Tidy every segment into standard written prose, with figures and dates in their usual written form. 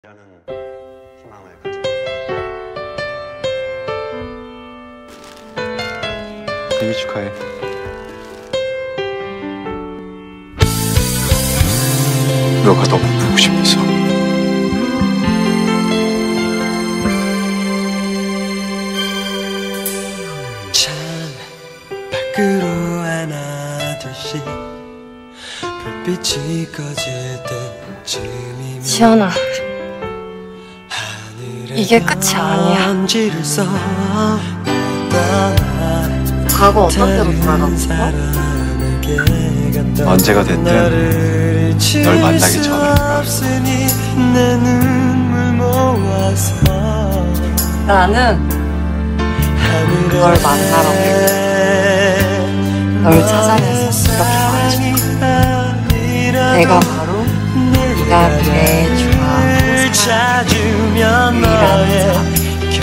라는 희망을 가지고 데뷔 축하해. 너가 너무 보고 싶어서. 참 밖으로 하나 둘씩 불빛이 꺼질 때쯤이면 지연아, 이게 끝이 아니야. 과거 어떤 때로 돌아가고 싶어? 언제가 됐든 널 만나기 전으로. 나는 널 만나러 널 찾아내서 이렇게 말해줄게. 내가 바로 네가 미래에 좋아하는 사람이라는 사람.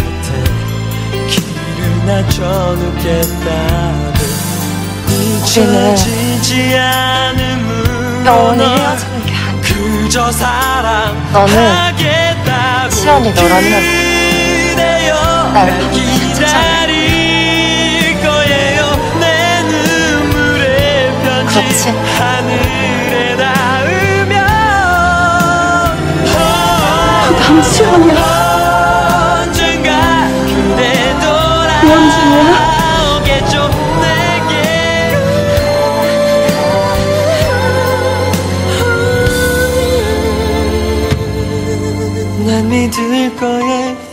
우리는 영원히 헤어지는 게 아니야. 너는 시연이 너라면 날 반드시 찾아내. 그렇지? 난 시연이야. 원진이야? 난 믿을 거야.